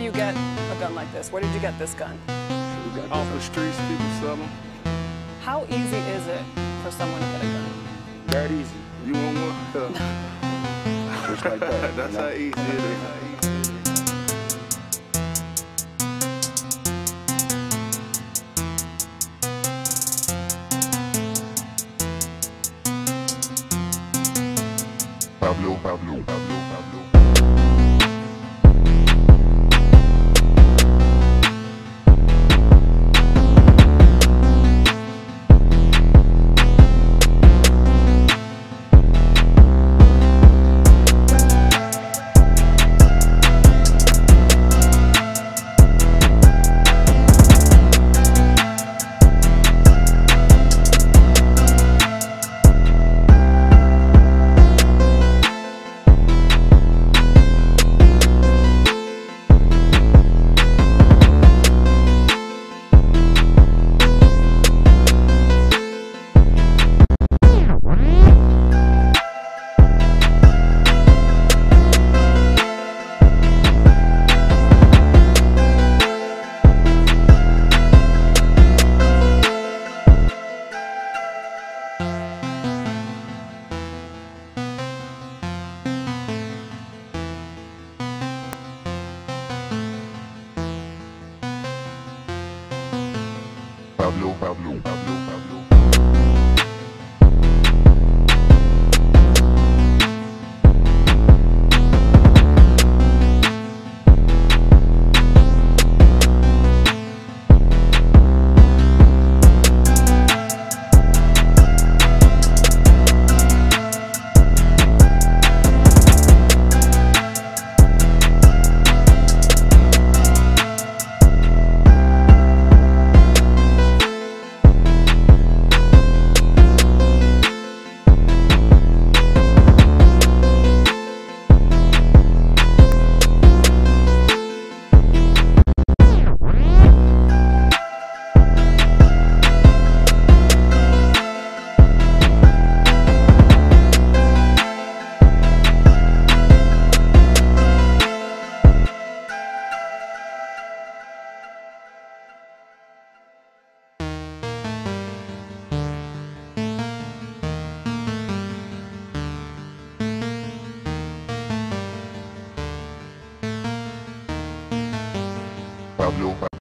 you get a gun like this? Where did you get this gun? Off the streets, people sell them. How easy is it for someone to get a gun? That easy. You want one? Just like that. That's how easy it is. Pablo, Pablo, Pablo, Pablo. Pablo, Pablo, Pablo, Pablo. Pablo.